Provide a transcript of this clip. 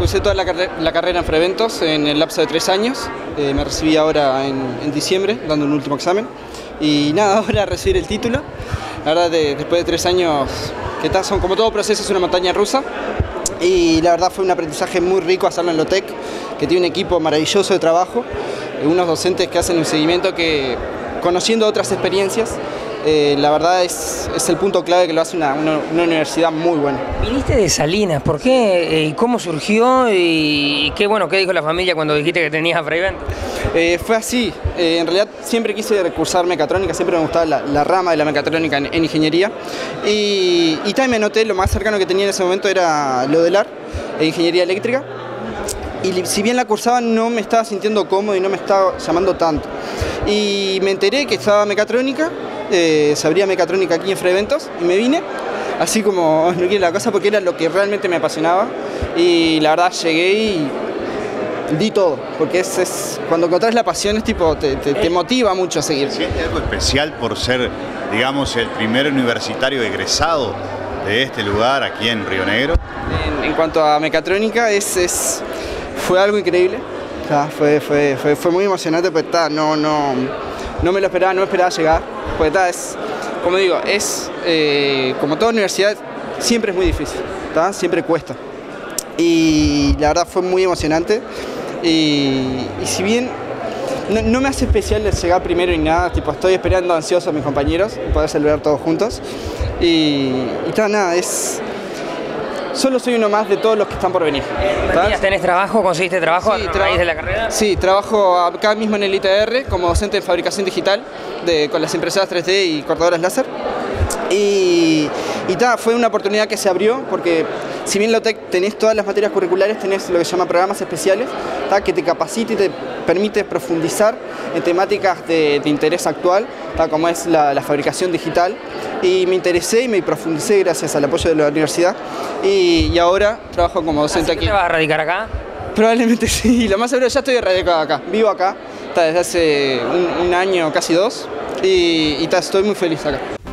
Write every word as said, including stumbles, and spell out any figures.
cursé toda la, carre la carrera en Freventos en el lapso de tres años. Eh, me recibí ahora en, en diciembre, dando un último examen. Y nada, ahora a recibir el título. La verdad, de, después de tres años, que tal, son como todo proceso, es una montaña rusa. Y la verdad fue un aprendizaje muy rico hacerlo en Lotec, que tiene un equipo maravilloso de trabajo, unos docentes que hacen un seguimiento que, conociendo otras experiencias, eh, la verdad es, es el punto clave que lo hace una, una, una universidad muy buena. Viniste de Salinas, ¿por qué y cómo surgió y qué bueno, qué dijo la familia cuando dijiste que tenías a Freventos? Eh, fue así, eh, en realidad siempre quise recursar mecatrónica, siempre me gustaba la, la rama de la mecatrónica en, en ingeniería y, y también me noté, lo más cercano que tenía en ese momento era lo del A R, e ingeniería eléctrica, y si bien la cursaba no me estaba sintiendo cómodo y no me estaba llamando tanto. Y me enteré que estaba mecatrónica, eh, se abría mecatrónica aquí en Freventos y me vine, así como no quiere la cosa, porque era lo que realmente me apasionaba y la verdad llegué y di todo, porque es, es cuando encontrás la pasión es tipo, te, te, te motiva mucho a seguir. ¿Sientes algo especial por ser, digamos, el primer universitario egresado de este lugar aquí en Río Negro? En, en cuanto a mecatrónica, es, es, fue algo increíble, o sea, fue, fue, fue, fue muy emocionante, pero ta, no, no, no me lo esperaba, no me esperaba llegar, porque ta, es, como digo, es, eh, como toda universidad, siempre es muy difícil, ta, siempre cuesta. Y la verdad fue muy emocionante y, y si bien no, no me hace especial el llegar primero ni nada, tipo estoy esperando ansioso a mis compañeros y poder celebrar todos juntos y, y tal, nada, es solo soy uno más de todos los que están por venir. Matías, ¿tenés trabajo? ¿Conseguiste trabajo sí, a raíz de la carrera? Sí, trabajo acá mismo en el I T R como docente de fabricación digital de, con las impresoras tres D y cortadoras láser. Y, y ta, fue una oportunidad que se abrió porque si bien en Lotec tenés todas las materias curriculares, tenés lo que se llama programas especiales, ta, que te capacita y te permite profundizar en temáticas de, de interés actual, ta, como es la, la fabricación digital. Y me interesé y me profundicé gracias al apoyo de la universidad y, y ahora trabajo como docente ¿Así aquí. ¿Te vas a radicar acá? Probablemente sí, lo más seguro, ya estoy radicado acá, vivo acá, ta, desde hace un, un año, casi dos, y, y ta, estoy muy feliz acá.